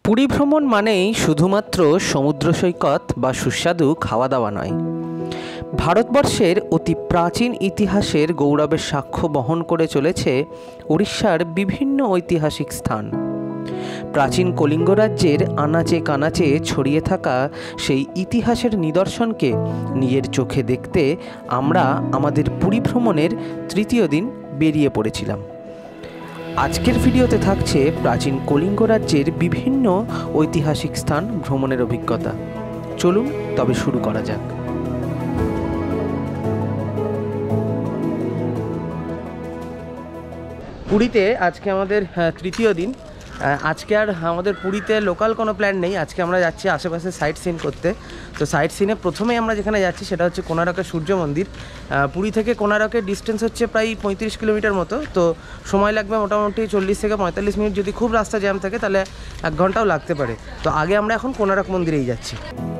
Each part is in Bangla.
পুরী ভ্রমণ মানেই শুধুমাত্র সমুদ্র সৈকত বা সুস্বাদু খাওয়া দাওয়া নয়, ভারতবর্ষের অতি প্রাচীন ইতিহাসের গৌরবের সাক্ষ্য বহন করে চলেছে উড়িষ্যার বিভিন্ন ঐতিহাসিক স্থান। প্রাচীন কলিঙ্গ রাজ্যের আনাচে কানাচে ছড়িয়ে থাকা সেই ইতিহাসের নিদর্শনকে নিজের চোখে দেখতে আমরা আমাদের পুরী ভ্রমণের তৃতীয় দিন বেরিয়ে পড়েছিলাম। আজকের ভিডিওতে থাকছে প্রাচীন কলিঙ্গ রাজ্যের বিভিন্ন ঐতিহাসিক স্থান ভ্রমণের অভিজ্ঞতা। চলুন তবে শুরু করা যাক। পুরীতে আজকে আমাদের তৃতীয় দিন। আজকে আর আমাদের পুরীতে লোকাল কোনো প্ল্যান নেই। আজকে আমরা যাচ্ছি আশেপাশে সাইট সিন করতে। তো সাইট সিনে প্রথমেই আমরা যেখানে যাচ্ছি সেটা হচ্ছে কোণারকের সূর্য মন্দির। পুরী থেকে কোণারকের ডিস্টেন্স হচ্ছে প্রায় 35 কিলোমিটার মতো। তো সময় লাগবে মোটামুটি 40 থেকে 45 মিনিট। যদি খুব রাস্তা জ্যাম থাকে তাহলে 1 ঘন্টাও লাগতে পারে। তো আগে আমরা এখন কোণারক মন্দিরেই যাচ্ছি।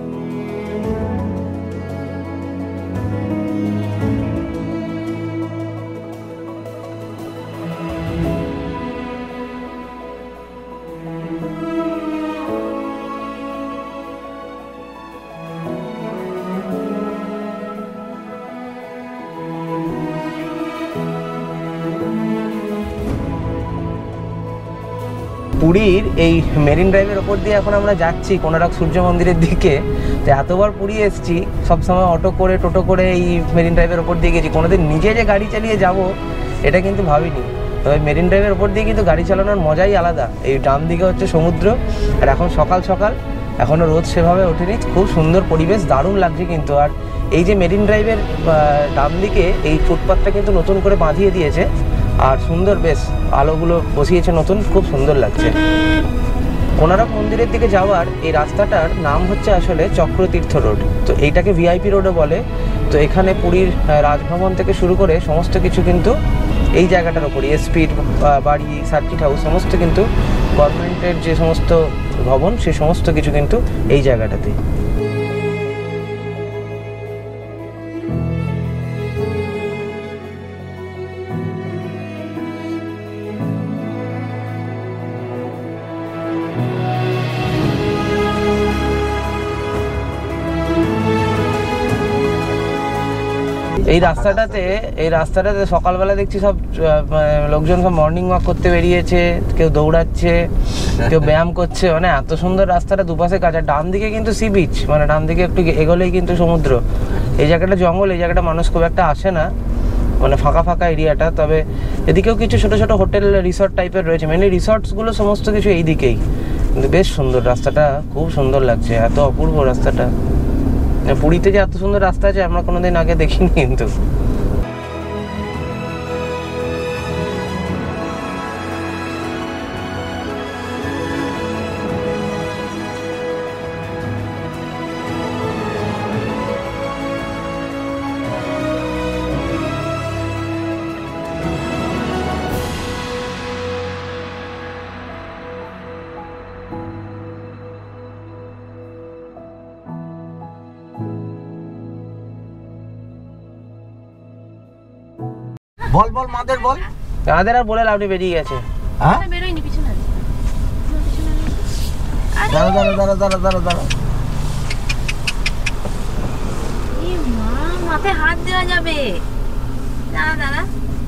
পুরীর এই মেরিন ড্রাইভের ওপর দিয়ে এখন আমরা যাচ্ছি কোণারক সূর্য মন্দিরের দিকে। তো এতবার পুরী এসেছি, সবসময় অটো করে টোটো করে এই মেরিন ড্রাইভের ওপর দিয়ে গেছি। কোনোদিন নিজে যে গাড়ি চালিয়ে যাব এটা কিন্তু ভাবিনি। তবে মেরিন ড্রাইভের ওপর দিয়ে কিন্তু গাড়ি চালানোর মজাই আলাদা। এই ডান দিকে হচ্ছে সমুদ্র, আর এখন সকাল সকাল, এখনও রোদ সেভাবে ওঠেনি। খুব সুন্দর পরিবেশ, দারুণ লাগছে কিন্তু। আর এই যে মেরিন ড্রাইভের ডান দিকে এই ফুটপাথটা কিন্তু নতুন করে বাঁধিয়ে দিয়েছে, আর সুন্দর বেশ আলোগুলো বসিয়েছে নতুন, খুব সুন্দর লাগছে। কোণারক মন্দিরের দিকে যাওয়ার এই রাস্তাটার নাম হচ্ছে আসলে চক্রতীর্থ রোড। তো এইটাকে ভিআইপি রোডও বলে। তো এখানে পুরীর রাজভবন থেকে শুরু করে সমস্ত কিছু কিন্তু এই জায়গাটার ওপরই, এসপির বাড়ি, সার্কিট হাউস, সমস্ত কিন্তু গভর্নমেন্টের যে সমস্ত ভবন সে সমস্ত কিছু কিন্তু এই জায়গাটাতে। এই রাস্তাটাতে সকালবেলা দেখছি সব লোকজন সব মর্নিং ওয়াক করতে বেরিয়েছে, কেউ দৌড়াচ্ছে, কেউ ব্যায়াম করছে। মানে এত সুন্দর রাস্তাটা, দুপাশে কাজ। আর ডান দিকে কিন্তু সি বিচ, মানে ডান দিকে একটু এগোলেই কিন্তু সমুদ্র। এই জায়গাটা জঙ্গল, এই জায়গাটা মানুষ খুব একটা আসে না, মানে ফাঁকা ফাঁকা এরিয়াটা। তবে এদিকেও কিছু ছোটো ছোটো হোটেল, রিসর্ট টাইপের রয়েছে। মেনলি রিসর্টসগুলো সমস্ত কিছু এই দিকেই। কিন্তু বেশ সুন্দর রাস্তাটা, খুব সুন্দর লাগছে, এত অপূর্ব রাস্তাটা। পুরীতে যে এত সুন্দর রাস্তা আছে আমরা কোনোদিন আগে দেখিনি কিন্তু। বল বল মাদের বল, আমাদের আর বলে লাভ নেই, বেরিয়ে গেছে। হ্যাঁ বেরোয়নি, পিছনে আছে। দাঁড়া দাঁড়া দাঁড়া দাঁড়া দাঁড়া দাঁড়া। এই মা, মাথায় হাত দেওয়া যাবে। দাঁড়া দাঁড়া।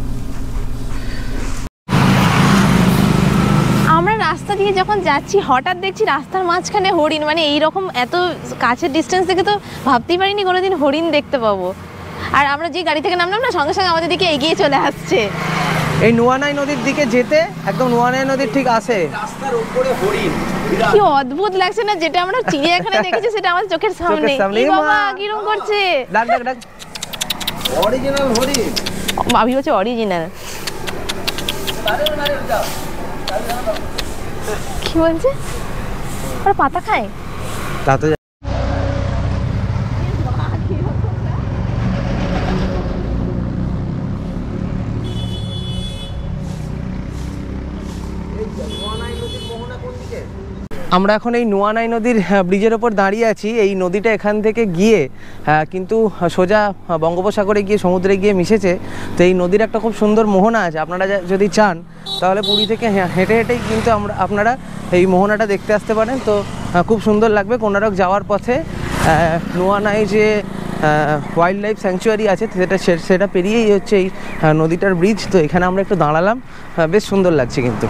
আমরা রাস্তা দিয়ে যখন যাচ্ছি হঠাৎ দেখছি রাস্তার মাঝখানে হরিণ। মানে এইরকম এত কাছের ডিস্টেন্স থেকে তো ভাবতেই পারিনি কোনোদিন হরিণ দেখতে পাবো। আর আমরা যে গাড়ি থেকে নামলাম না, সঙ্গে সঙ্গে আমাদের দিকে এগিয়ে চলে আসছে। এই নুয়ানাই নদীর দিকে যেতে একদম নুয়ানাই নদীর ঠিক আসে রাস্তার উপরে হরিণ, কি অদ্ভুত লাগছে না? যেটা আমরা চিড়িয়াখানায় দেখেছি সেটা আমাদের চোখের সামনে। এই বাবা কিরকম করছে, ডাক ডাক ডাক। অরিজিনাল হরিণ। ভাবি হচ্ছে অরিজিনাল। কি বলছে? ওরা পাতা খায়? তা তো আমরা এখন এই নোয়ানাই নদীর ব্রিজের ওপর দাঁড়িয়ে আছি। এই নদীটা এখান থেকে গিয়ে কিন্তু সোজা বঙ্গোপসাগরে গিয়ে সমুদ্রে গিয়ে মিশেছে। তো এই নদীর একটা খুব সুন্দর মোহনা আছে। আপনারা যদি চান তাহলে পুরী থেকে হেঁটে হেঁটেই কিন্তু আপনারা এই মোহনাটা দেখতে আসতে পারেন। তো খুব সুন্দর লাগবে। কোনারক যাওয়ার পথে নোয়ানাই যে ওয়াইল্ড লাইফ স্যাংচুয়ারি আছে সেটা পেরিয়েই হচ্ছে এই নদীটার ব্রিজ। তো এখানে আমরা একটু দাঁড়ালাম, বেশ সুন্দর লাগছে কিন্তু।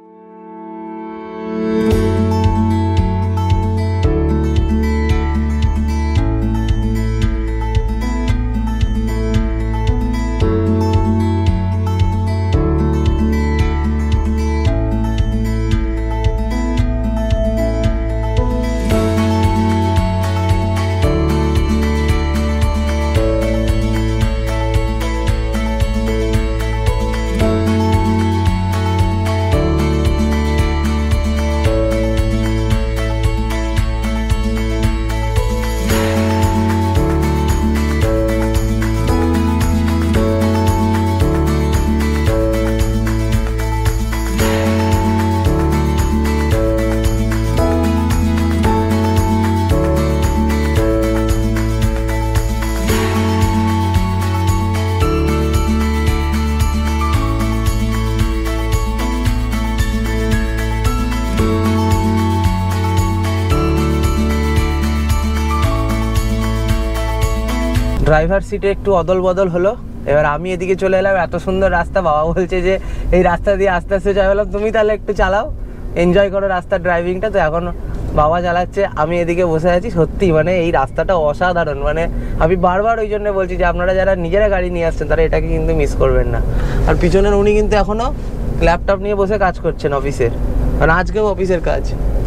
ড্রাইভার সিটে একটু অদল বদল হলো। এবার আমি এদিকে চলে এলাম। এত সুন্দর রাস্তা, বাবা বলছে যে এই রাস্তা দিয়ে আস্তে আস্তে যাই। বললাম তুমি তাহলে একটু চালাও, এনজয় করো রাস্তার ড্রাইভিংটা। তো এখন বাবা চালাচ্ছে, আমি এদিকে বসে আছি। সত্যি মানে এই রাস্তাটা অসাধারণ। মানে আমি বারবার ওই জন্য বলছি যে আপনারা যারা নিজেরা গাড়ি নিয়ে আসছেন তারা এটাকে কিন্তু মিস করবেন না। আর পিছনের উনি কিন্তু এখনও ল্যাপটপ নিয়ে বসে কাজ করছেন অফিসের, মানে আজকেও অফিসের কাজ।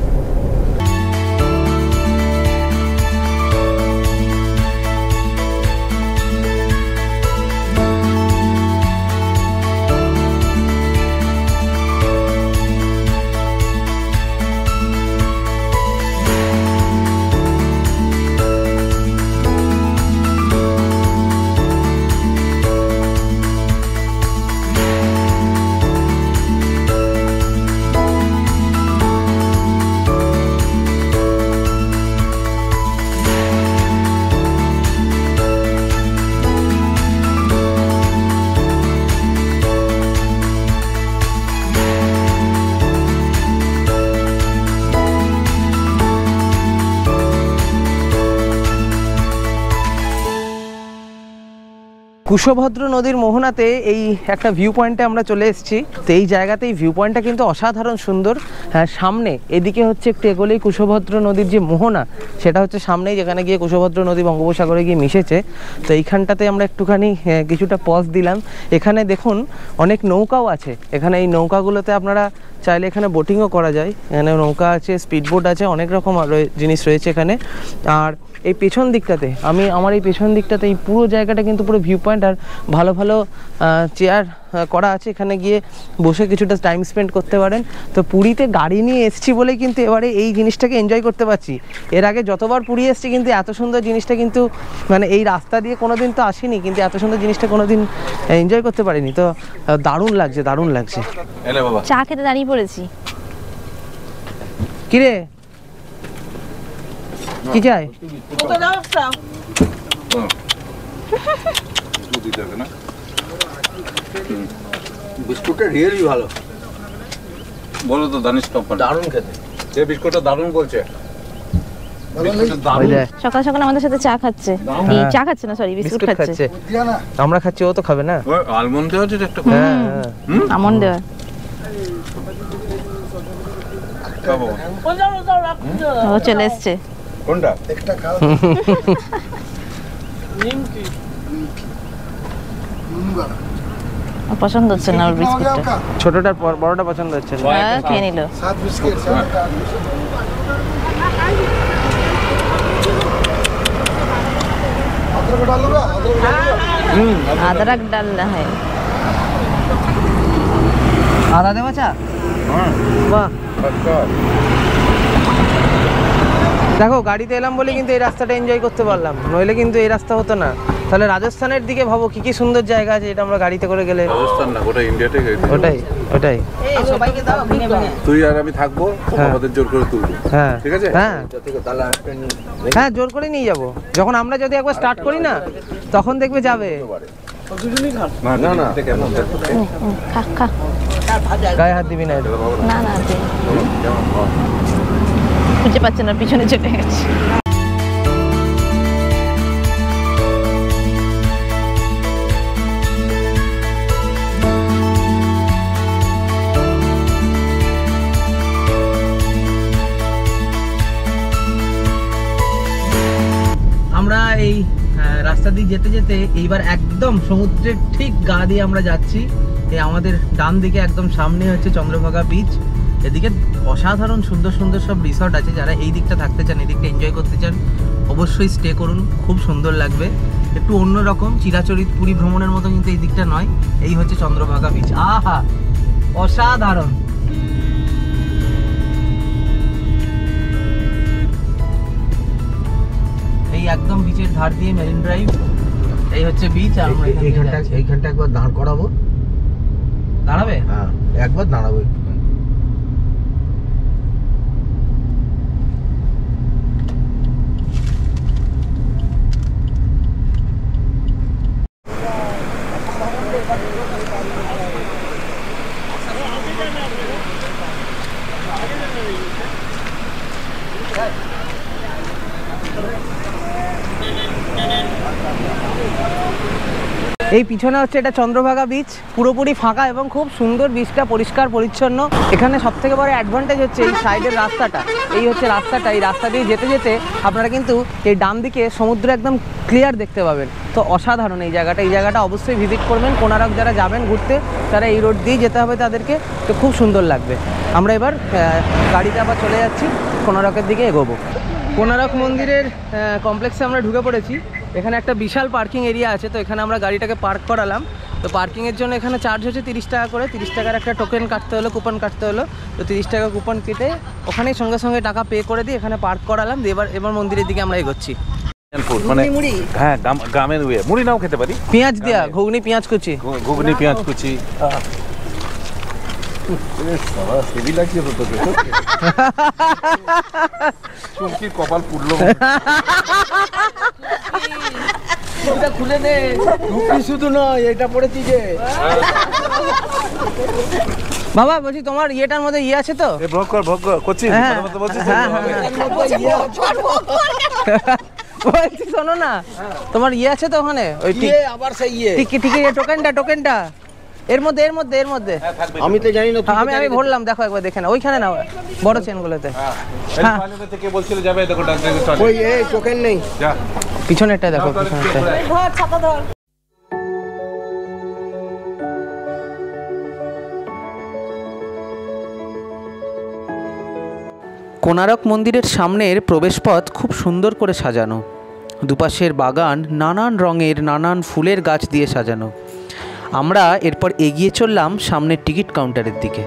কুশভদ্র নদীর মোহনাতে এই একটা ভিউ পয়েন্টে আমরা চলে এসেছি। তো এই জায়গাতে এই ভিউ পয়েন্টটা কিন্তু অসাধারণ সুন্দর। হ্যাঁ, সামনে এদিকে হচ্ছে একটু এগোলেই কুশভদ্র নদীর যে মোহনা সেটা হচ্ছে সামনেই, যেখানে গিয়ে কুশভদ্র নদী বঙ্গোপসাগরে গিয়ে মিশেছে। তো এইখানটাতে আমরা একটুখানি কিছুটা পজ দিলাম। এখানে দেখুন অনেক নৌকাও আছে। এখানে এই নৌকাগুলোতে আপনারা চাইলে এখানে বোটিংও করা যায়। এখানে নৌকা আছে, স্পিডবোট আছে, অনেক রকম জিনিস রয়েছে এখানে। আর এই পেছন দিকটাতে আমার এই পেছন দিকটাতে এই পুরো জায়গাটা কিন্তু পুরো ভিউ পয়েন্ট। আর ভালো ভালো চেয়ার করা আছে, এখানে গিয়ে বসে কিছুটা টাইম স্পেন্ড করতে পারেন। তো পুরীতে গাড়ি নিয়ে এসেছি বলেই কিন্তু এবারে এই জিনিসটাকে এনজয় করতে পারছি। এর আগে যতবার পুরী এসেছি কিন্তু এত সুন্দর জিনিসটা কিন্তু মানে এই রাস্তা দিয়ে কোনোদিন তো আসিনি, কিন্তু এত সুন্দর জিনিসটা কোনোদিন এনজয় করতে পারিনি। তো দারুণ লাগছে, দারুণ লাগছে। চা খেতে দাঁড়িয়ে পড়েছি। কিরে কি চাই? বিস্কুটটা রিয়েলি ভালো। বলো তো দানিশ কোম্পানি দারুণ খেতে। এই বিস্কুটটা দারুণ বলছে। সকাল সকাল আমাদের সাথে চা খাচ্ছে। এই চা খাচ্ছে না, সরি বিস্কুট খাচ্ছে। আমরা খাচ্ছি, ও তো খাবে না। আলমন্ড দেওয়া আছে একটা, আমন্ড দেওয়া। ও চলে এসছে। কোনটা? একটা খাও। নিমকি। পছন্দ হচ্ছে না ওর বিস্কুটটা। ছোটটার বড়টা পছন্দ হচ্ছে না। হ্যাঁ, খেয়ে নিল। সাত বিস্কিট। अदरक डालना है। আদা দেবো চা? বাহ, দেখো গাড়িতে এলাম বলে কিন্তু এই রাস্তাটা এনজয় করতে পারলাম, নইলে কিন্তু এই রাস্তা হতো না। তাহলে রাজস্থানের দিকে ভাবো কি কি সুন্দর জায়গা আছে, এটা আমরা গাড়িতে করে গেলে। রাজস্থান না, গোটা ইন্ডিয়াতে গেছে। ওটাই ওটাই। তুই আর আমি থাকবো, হ্যাঁ। আমাদের জোর করে তুলবো। হ্যাঁ ঠিক আছে? হ্যাঁ হ্যাঁ, জোর করে নিয়ে যাবো। যখন আমরা যদি একবার স্টার্ট করি না, তখন দেখবে যাবে। না না কেমন খা খা। গায়ে হাত দিবি না। না না দে। খুঁজে পাচ্ছে না, পিছনে চলে গেছে। আমরা এই রাস্তা দিয়ে যেতে যেতে এইবার একদম সমুদ্রের ঠিক গা দিয়ে আমরা যাচ্ছি। এই আমাদের ডান দিকে একদম সামনে হচ্ছে চন্দ্রভাগা বিচ। এদিকে অসাধারণ সুন্দর সুন্দর সব রিসর্ট আছে। যারা এই দিকটা থাকতে চান, এই দিকটা এনজয় করতে চান, অবশ্যই স্টে করুন, খুব সুন্দর লাগবে। একটু অন্যরকম, চিরাচরিত পুরী ভ্রমণের মতো কিন্তু এই দিকটা নয়। এই হচ্ছে চন্দ্রভাগা বিচ। আহা, অসাধারণ। এই একদম বিচের ধার দিয়ে মেরিন ড্রাইভ, এই হচ্ছে বিচ। আর আমরা এইখানটা একবার দাঁড় করাবো। দাঁড়াবে? হ্যাঁ, একবার দাঁড়াবো একটু। এই পিছনে হচ্ছে এটা চন্দ্রভাগা বিচ, পুরোপুরি ফাঁকা এবং খুব সুন্দর। বিচটা পরিষ্কার পরিচ্ছন্ন। এখানে সব থেকে বড় অ্যাডভান্টেজ হচ্ছে এই সাইডের রাস্তাটা। এই হচ্ছে রাস্তাটা, এই রাস্তা দিয়ে যেতে যেতে আপনারা কিন্তু এই ডান দিকে সমুদ্র একদম ক্লিয়ার দেখতে পাবেন। তো অসাধারণ এই জায়গাটা। এই জায়গাটা অবশ্যই ভিজিট করবেন। কোনারক যারা যাবেন ঘুরতে, তারা এই রোড দিয়েই যেতে হবে তাদেরকে। তো খুব সুন্দর লাগবে। আমরা এবার গাড়িতে আবার চলে যাচ্ছি, কোনারকের দিকে এগোবো। কোনারক মন্দিরের কমপ্লেক্সে আমরা ঢুকে পড়েছি। এখানে একটা বিশাল পার্কিং এরিয়া আছে। তো এখানে আমরা গাড়িটাকে পার্ক করালাম। তো পার্কিংয়ের জন্য এখানে চার্জ হচ্ছে 30 টাকা করে। 30 টাকার একটা টোকেন কাটতে হলো, কুপন কাটতে হলো। তো 30 টাকা কুপন কেটে ওখানেই সঙ্গে সঙ্গে টাকা পে করে দিয়ে এখানে পার্ক করালাম। এবার মন্দিরের দিকে আমরা এগোচ্ছি। মানে হ্যাঁ, গ্রামের মুড়ি নাও খেতে পারি। পেঁয়াজ দিয়া ঘুগনি, পেঁয়াজ কুচি, ঘুগনি, পেঁয়াজ কুচি। হেভি লাগছে তো তোকে। চুমকির কপাল পুড়লো। এটা খুলে নে। টুপি শুধু নয়, এটা পড়েছি যে। বাবা বলছি তোমার ইয়েটার মধ্যে ইয়ে আছে তো? ভোগ কর করছি। হ্যাঁ, বলছিস হ্যাঁ, বলছি শোনো না, তোমার ইয়ে আছে তো ওখানে? ওই আবার সেই ইয়ে। টিকিট টোকেনটা এর মধ্যে। আমি তো জানি না। আমি ভরলাম, দেখো একবার দেখে না। ওইখানে না, বড় চেনগুলোতে। হ্যাঁ, থেকে বলছিল যাবে, দেখো ওই এই টোকেন নেই। যা পিছনেরটা দেখো, পিছনেরটা। কোনারক মন্দিরের সামনের প্রবেশপথ খুব সুন্দর করে সাজানো। দুপাশের বাগান নানান রঙের, নানান ফুলের গাছ দিয়ে সাজানো। আমরা এরপর এগিয়ে চললাম সামনের টিকিট কাউন্টারের দিকে।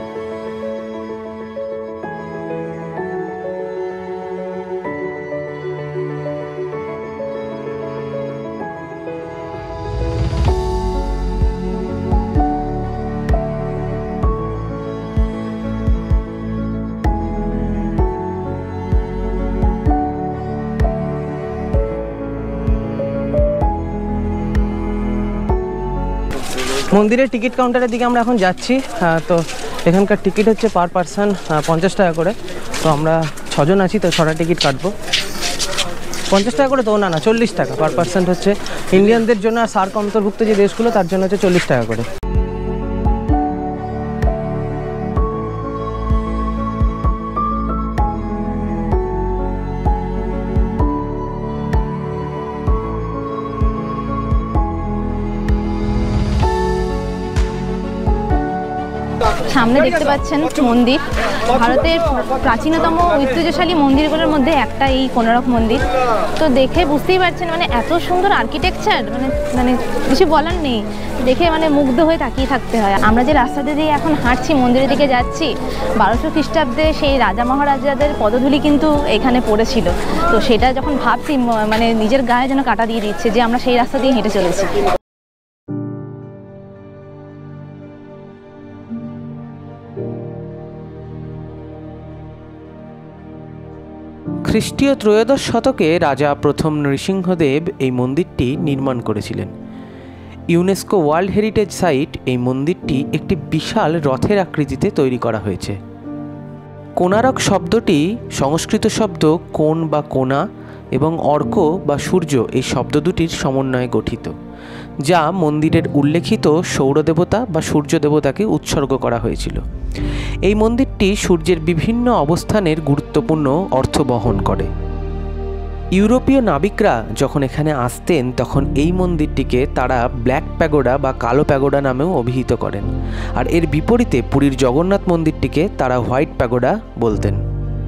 মন্দিরের টিকিট কাউন্টারের দিকে আমরা এখন যাচ্ছি। তো এখানকার টিকিট হচ্ছে পার পারসন 50 টাকা করে। তো আমরা 6 জন আছি, তো 6টা টিকিট কাটবো। 50 টাকা করে তো না, 40 টাকা পার পারসন হচ্ছে ইন্ডিয়ানদের জন্য। আর সার্ক অন্তর্ভুক্ত যে দেশগুলো, তার জন্য হচ্ছে 40 টাকা করে। সামনে দেখতে পাচ্ছেন মন্দির, ভারতের প্রাচীনতম ঐতিহ্যশালী মন্দিরগুলোর মধ্যে একটা এই কোনারক মন্দির। তো দেখে বুঝতেই পারছেন মানে এত সুন্দর আর্কিটেকচার, মানে মানে কিছু বলার নেই, দেখে মানে মুগ্ধ হয়ে তাকিয়ে থাকতে হয়। আমরা যে রাস্তাতে দিয়ে এখন হাঁটছি, মন্দিরের দিকে যাচ্ছি, 1200 খ্রিস্টাব্দে সেই রাজা মহারাজাদের পদধূলি কিন্তু এখানে পড়েছিল। তো সেটা যখন ভাবছি মানে নিজের গায়ে যেন কাটা দিয়ে দিচ্ছে যে আমরা সেই রাস্তা দিয়ে হেঁটে চলেছি। খ্রিস্টীয় ত্রয়োদশ শতকে রাজা প্রথম নৃসিংহদেব এই মন্দিরটি নির্মাণ করেছিলেন। ইউনেস্কো ওয়ার্ল্ড হেরিটেজ সাইট এই মন্দিরটি একটি বিশাল রথের আকৃতিতে তৈরি করা হয়েছে। কোনারক শব্দটি সংস্কৃত শব্দ কোণ বা কোনা এবং অর্ক বা সূর্য এই শব্দ দুটির সমন্বয়ে গঠিত, যা মন্দিরের উল্লেখিত সৌরদেবতা বা সূর্য দেবতাকে উৎসর্গ করা হয়েছিল। এই মন্দিরটি সূর্যের বিভিন্ন অবস্থানের গুরুত্বপূর্ণ অর্থ বহন করে। ইউরোপীয় নাবিকরা যখন এখানে আসতেন তখন এই মন্দিরটিকে তারা ব্ল্যাক প্যাগোডা বা কালো প্যাগোডা নামেও অভিহিত করেন, আর এর বিপরীতে পুরীর জগন্নাথ মন্দিরটিকে তারা হোয়াইট প্যাগোডা বলতেন।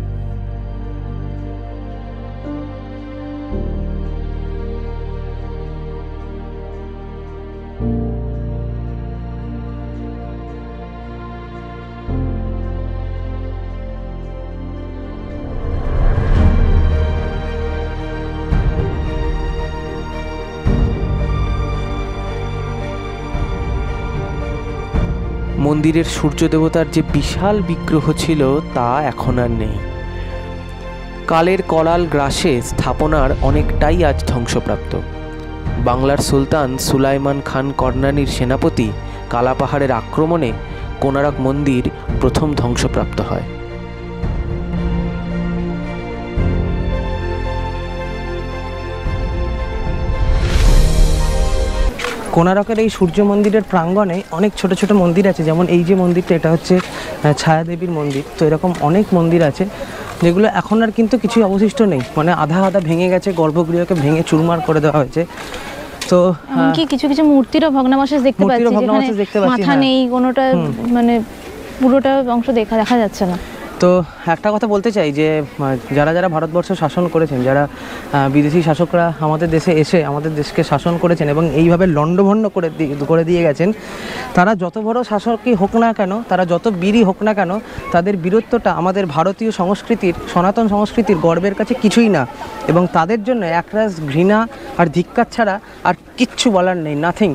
মন্দিরের সূর্য দেবতার যে বিশাল বিগ্রহ ছিল তা এখন আর নেই। কালের করাল গ্রাসে স্থাপনার অনেকটাই আজ ধ্বংসপ্রাপ্ত। বাংলার সুলতান সুলাইমান খান করনানীর সেনাপতি কালাপাহাড়ের আক্রমণে কোনারক মন্দির প্রথম ধ্বংসপ্রাপ্ত হয়। কোনারকের এই সূর্য মন্দিরের প্রাঙ্গণে অনেক ছোট ছোট মন্দির আছে, যেমন এই যে মন্দিরটা, এটা হচ্ছে ছায়াদেবীর মন্দির। তো এরকম অনেক মন্দির আছে যেগুলো এখন আর কিন্তু কিছুই অবশিষ্ট নেই, মানে আধা আধা ভেঙে গেছে, গর্ভগৃহকে ভেঙে চুরমার করে দেওয়া হয়েছে। তো এমনকি কিছু কিছু মূর্তিরও ভগ্নাবশেষ দেখতে পাচ্ছি, যেখানে মাথা নেই কোনোটা, মানে পুরোটা অংশ দেখা যাচ্ছে না। তো একটা কথা বলতে চাই যে যারা যারা ভারতবর্ষ শাসন করেছেন, যারা বিদেশি শাসকরা আমাদের দেশে এসে আমাদের দেশকে শাসন করেছেন এবং এইভাবে লণ্ডভণ্ড করে দিয়ে গেছেন, তারা যত বড় শাসকই হোক না কেন, তারা যত বীরই হোক না কেন, তাদের বীরত্বটা আমাদের ভারতীয় সংস্কৃতির, সনাতন সংস্কৃতির গর্বের কাছে কিছুই না। এবং তাদের জন্য একরাশ ঘৃণা আর ধিক্কার ছাড়া আর কিচ্ছু বলার নেই, নাথিং।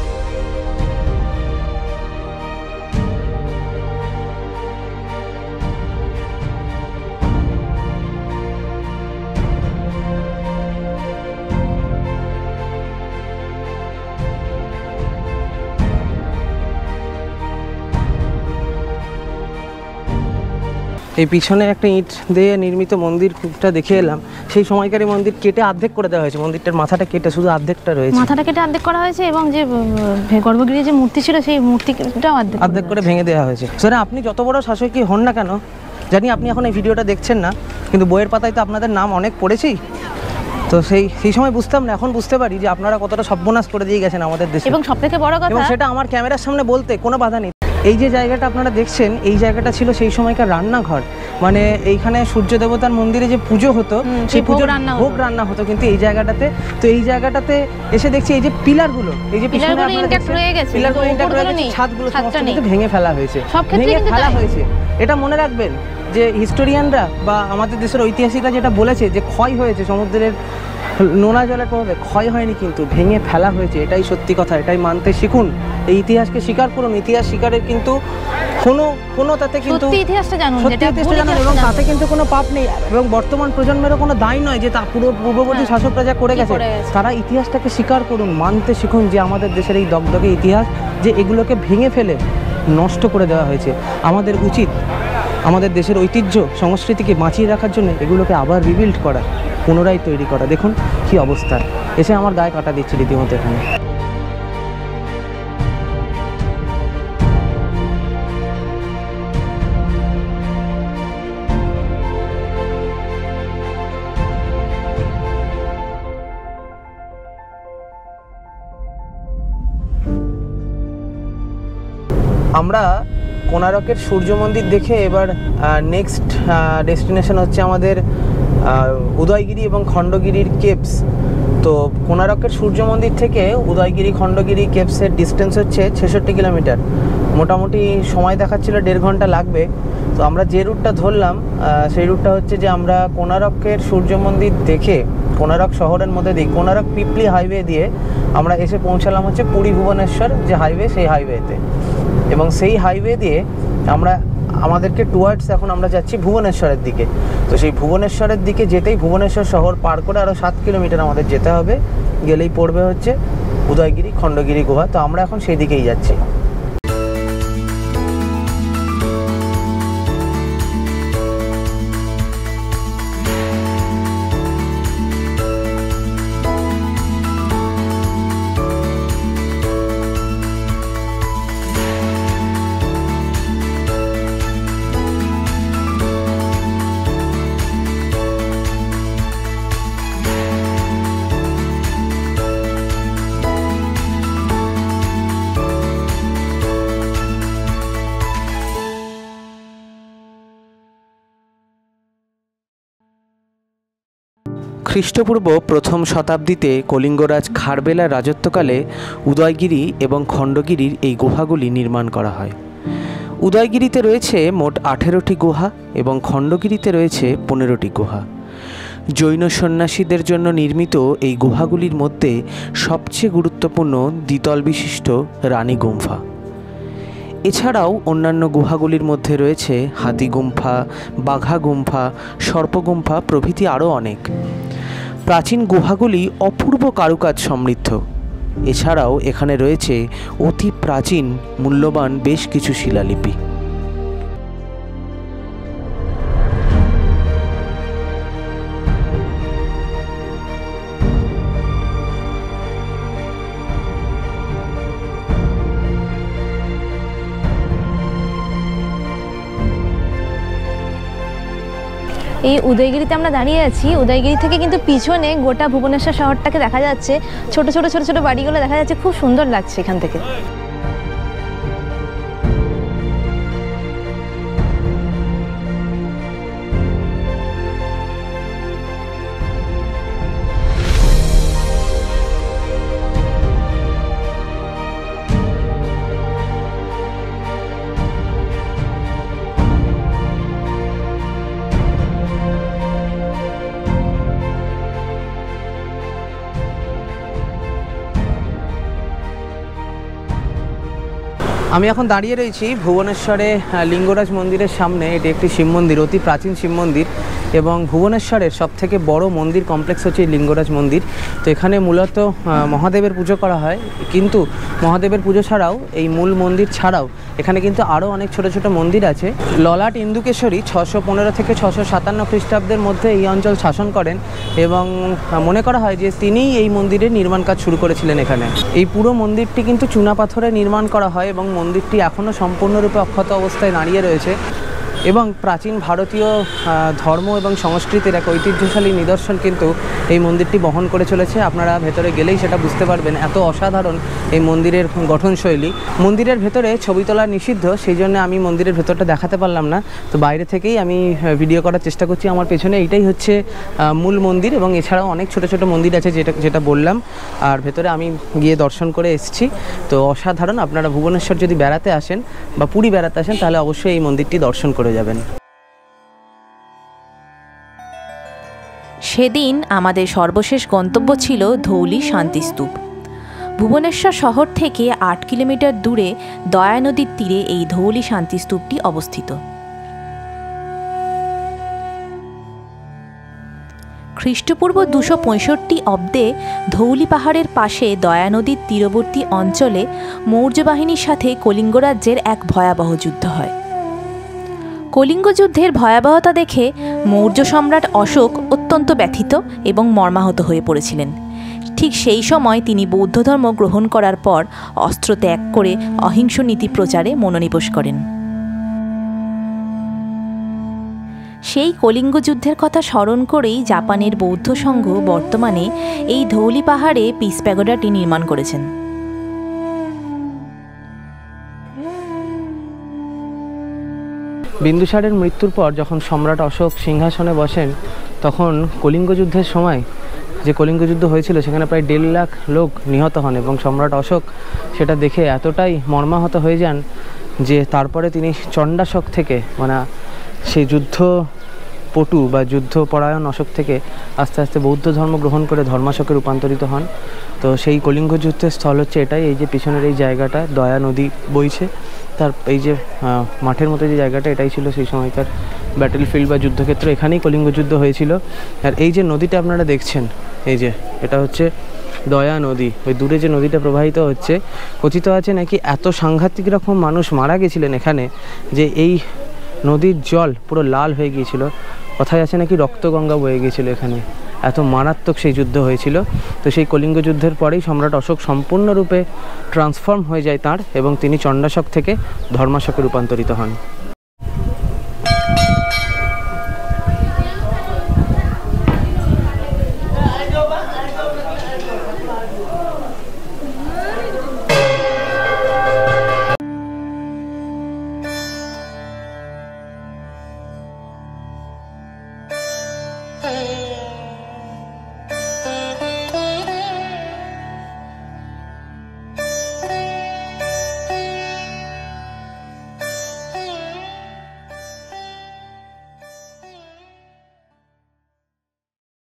এই পিছনে একটা ইট দিয়ে নির্মিত মন্দিরটা দেখে এলাম। সেই সময়কার এই মন্দির কেটে অর্ধেক করে দেওয়া হয়েছে, মন্দিরটার মাথাটা কেটে শুধু অর্ধেকটা রয়েছে, মাথাটা কেটে অর্ধেক করা হয়েছে এবং যে গর্ভগৃহে যে মূর্তি ছিল সেই মূর্তিটাও অর্ধেক করে ভেঙে দেওয়া হয়েছে। স্যার, আপনি যত বড় শাসকই হন না কেন, জানি আপনি এখন এই ভিডিওটা দেখছেন না, কিন্তু বইয়ের পাতায় তো আপনাদের নাম অনেক পড়েছি। তো সেই সময় বুঝতাম না, এখন বুঝতে পারি যে আপনারা কতটা সর্বনাশ করে দিয়ে গেছেন আমাদের দেশে। এবং সবথেকে বড় কথা, এবং সেটা আমার ক্যামেরার সামনে বলতে কোনো বাধা নেই। এই যে জায়গাটা আপনারা দেখছেন, এই জায়গাটা ছিল সেই সময়কার রান্নাঘর, মানে এইখানে সূর্য দেবতার মন্দিরে যে পুজো হতো সেই পুজোর ভোগ রান্না হতো কিন্তু এই জায়গাটাতে। তো এই জায়গাটাতে এসে দেখছি এই যে পিলারগুলো, এই যে পিলারগুলো ইনট্যাক্ট রয়ে গেছে, ছাদগুলো সমস্ত কিন্তু ভেঙে ফেলা হয়েছে, এটা মনে রাখবেন যে হিস্টোরিয়ানরা বা আমাদের দেশের ঐতিহাসিকরা যেটা বলেছে যে ক্ষয় হয়েছে সমুদ্রের নোনা জলের প্রভাবে, ক্ষয় হয়নি কিন্তু ভেঙে ফেলা হয়েছে। এটাই সত্যি কথা, এটাই মানতে শিখুন, এই ইতিহাসকে স্বীকার করুন। ইতিহাস স্বীকারের কিন্তু কোনো তাতে কিন্তু সত্যি ইতিহাসটা জানুন, এবং তাতে কিন্তু কোনো পাপ নেই। এবং বর্তমান প্রজন্মেরও কোনো দায় নয় যে তা পূর্ববর্তী শাসকরা যা করে গেছে, তারা ইতিহাসটাকে স্বীকার করুন, মানতে শিখুন যে আমাদের দেশের এই দগদগে ইতিহাস, যে এগুলোকে ভেঙে ফেলে নষ্ট করে দেওয়া হয়েছে। আমাদের উচিত আমাদের দেশের ঐতিহ্য সংস্কৃতিকে বাঁচিয়ে রাখার জন্য এগুলোকে আবার রিবিল্ড করা, পুনরায় তৈরি করা। দেখুন কি অবস্থা, এসে আমার গায়ে কাটা দিচ্ছে রীতিমতো এখানে। আমরা কোণারকের সূর্য মন্দির দেখে এবার নেক্সট ডেস্টিনেশন হচ্ছে আমাদের উদয়গিরি এবং খণ্ডগিরির কেভস। তো কোণারকের সূর্য মন্দির থেকে উদয়গিরি খণ্ডগিরি কেভসের ডিস্টেন্স হচ্ছে 66 কিলোমিটার। মোটামুটি সময় দেখাচ্ছিল 1.5 ঘন্টা লাগবে। তো আমরা যে রুটটা ধরলাম সেই রুটটা হচ্ছে যে আমরা কোণারকের সূর্য মন্দির দেখে কোণারক শহরের মধ্যে দিয়ে কোণারক পিপলি হাইওয়ে দিয়ে আমরা এসে পৌঁছালাম হচ্ছে পুরী ভুবনেশ্বর যে হাইওয়ে, সেই হাইওয়েতে। এবং সেই হাইওয়ে দিয়ে আমাদেরকে টুয়ার্ডস এখন আমরা যাচ্ছি ভুবনেশ্বরের দিকে। তো সেই ভুবনেশ্বরের দিকে যেতেই ভুবনেশ্বর শহর পার করে আরও 7 কিলোমিটার আমাদের যেতে হবে, গেলেই পড়বে হচ্ছে উদয়গিরি খণ্ডগিরি গুহা। তো আমরা এখন সেই দিকেই যাচ্ছি। খ্রিস্টপূর্ব প্রথম শতাব্দীতে কলিঙ্গরাজ খারবেলার রাজত্বকালে উদয়গিরি এবং খণ্ডগিরির এই গুহাগুলি নির্মাণ করা হয়। উদয়গিরিতে রয়েছে মোট 18টি গুহা এবং খণ্ডগিরিতে রয়েছে 15টি গুহা। জৈন সন্ন্যাসীদের জন্য নির্মিত এই গুহাগুলির মধ্যে সবচেয়ে গুরুত্বপূর্ণ দ্বিতল বিশিষ্ট রানী গুম্ফা। এছাড়াও অন্যান্য গুহাগুলির মধ্যে রয়েছে হাতি গুম্ফা, বাঘা গুম্ফা, সর্পগুম্ফা প্রভৃতি আরও অনেক। প্রাচীন গুহাগুলি অপূর্ব কারুকাজ সমৃদ্ধ। এছাড়াও এখানে রয়েছে অতি প্রাচীন মূল্যবান বেশ কিছু শিলালিপি। এই উদয়গিরিতে আমরা দাঁড়িয়ে আছি। উদয়গিরি থেকে কিন্তু পিছনে গোটা ভুবনেশ্বর শহরটাকে দেখা যাচ্ছে, ছোট ছোট ছোট ছোট বাড়িগুলো দেখা যাচ্ছে, খুব সুন্দর লাগছে এখান থেকে। আমি এখন দাঁড়িয়ে রয়েছি ভুবনেশ্বরে লিঙ্গরাজ মন্দিরের সামনে। এটি একটি শিব মন্দির, অতি প্রাচীন শিব মন্দির এবং ভুবনেশ্বরের সবথেকে বড় মন্দির কমপ্লেক্স হচ্ছে লিঙ্গরাজ মন্দির। তো এখানে মূলত মহাদেবের পুজো করা হয়, কিন্তু মহাদেবের পুজো ছাড়াও এই মূল মন্দির ছাড়াও এখানে কিন্তু আরও অনেক ছোট ছোট মন্দির আছে। ললাট ইন্দুকেশ্বরী 615 থেকে 657 খ্রিস্টাব্দের মধ্যে এই অঞ্চল শাসন করেন এবং মনে করা হয় যে তিনিই এই মন্দিরের নির্মাণ কাজ শুরু করেছিলেন এখানে। এই পুরো মন্দিরটি কিন্তু চুনাপাথরে নির্মাণ করা হয় এবং মন্দিরটি এখনও সম্পূর্ণরূপে অক্ষত অবস্থায় দাঁড়িয়ে রয়েছে এবং প্রাচীন ভারতীয় ধর্ম এবং সংস্কৃতির এক ঐতিহ্যশালী নিদর্শন কিন্তু এই মন্দিরটি বহন করে চলেছে। আপনারা ভেতরে গেলেই সেটা বুঝতে পারবেন, এত অসাধারণ এই মন্দিরের গঠনশৈলী। মন্দিরের ভেতরে ছবি তোলা নিষিদ্ধ, সেই জন্য আমি মন্দিরের ভেতরটা দেখাতে পারলাম না। তো বাইরে থেকেই আমি ভিডিও করার চেষ্টা করছি। আমার পেছনে এইটাই হচ্ছে মূল মন্দির এবং এছাড়াও অনেক ছোট ছোট মন্দির আছে যেটা বললাম, আর ভেতরে আমি গিয়ে দর্শন করে এসেছি। তো অসাধারণ। আপনারা ভুবনেশ্বর যদি বেড়াতে আসেন বা পুরী বেড়াতে আসেন তাহলে অবশ্যই এই মন্দিরটি দর্শন করে যাবেন। সেদিন আমাদের সর্বশেষ গন্তব্য ছিল ধৌলি শান্তিস্তূপ। ভুবনেশ্বর শহর থেকে 8 কিলোমিটার দূরে দয়া নদীর তীরে এই ধৌলি শান্তিস্তূপটি অবস্থিত। খ্রিস্টপূর্ব 265 অব্দে ধৌলি পাহাড়ের পাশে দয়া নদীর তীরবর্তী অঞ্চলে মৌর্য বাহিনীর সাথে কলিঙ্গ রাজ্যের এক ভয়াবহ যুদ্ধ হয়। কলিঙ্গ যুদ্ধের ভয়াবহতা দেখে মৌর্য সম্রাট অশোক অত্যন্ত ব্যথিত এবং মর্মাহত হয়ে পড়েছিলেন। ঠিক সেই সময় তিনি বৌদ্ধ ধর্ম গ্রহণ করার পর অস্ত্র ত্যাগ করে অহিংস নীতি প্রচারে মনোনিবেশ করেন। সেই কলিঙ্গ যুদ্ধের কথা স্মরণ করেই জাপানের বৌদ্ধ সংঘ বর্তমানে এই ধৌলি পাহাড়ে পিস প্যাগোডাটি নির্মাণ করেছেন। বিন্দুসারের মৃত্যুর পর যখন সম্রাট অশোক সিংহাসনে বসেন, তখন কলিঙ্গ যুদ্ধের সময় যে কলিঙ্গ যুদ্ধ হয়েছিল সেখানে প্রায় 1.5 লাখ লোক নিহত হন এবং সম্রাট অশোক সেটা দেখে এতটাই মর্মাহত হয়ে যান যে তারপরে তিনি চণ্ডাশোক থেকে, মানে সেই যুদ্ধপটু বা যুদ্ধপরায়ণ অশোক থেকে আস্তে আস্তে বৌদ্ধ ধর্ম গ্রহণ করে ধর্মাশোকে রূপান্তরিত হন। তো সেই কলিঙ্গ যুদ্ধের স্থল হচ্ছে এটাই, এই যে পিছনের এই জায়গাটা, দয়া নদী বইছে, তার এই যে মাঠের মতো যে জায়গাটা, এটাই ছিল সেই সময়কার ব্যাটেল ফিল্ড বা যুদ্ধক্ষেত্র। এখানেই কলিঙ্গ যুদ্ধ হয়েছিল। আর এই যে নদীটা আপনারা দেখছেন, এই যে এটা হচ্ছে দয়া নদী। ওই দূরে যে নদীটা প্রবাহিত হচ্ছে, কথিত আছে নাকি এত সাংঘাতিক রকম মানুষ মারা গেছিলেন এখানে যে এই নদীর জল পুরো লাল হয়ে গিয়েছিল। কথায় আছে নাকি রক্তগঙ্গা বয়ে গিয়েছিল এখানে, এত মারাত্মক সেই যুদ্ধ হয়েছিল। তো সেই কলিঙ্গ যুদ্ধের পরেই সম্রাট অশোক সম্পূর্ণরূপে ট্রান্সফর্ম হয়ে যায় তাঁর, এবং তিনি চণ্ডাশোক থেকে ধর্মাশোকে রূপান্তরিত হন।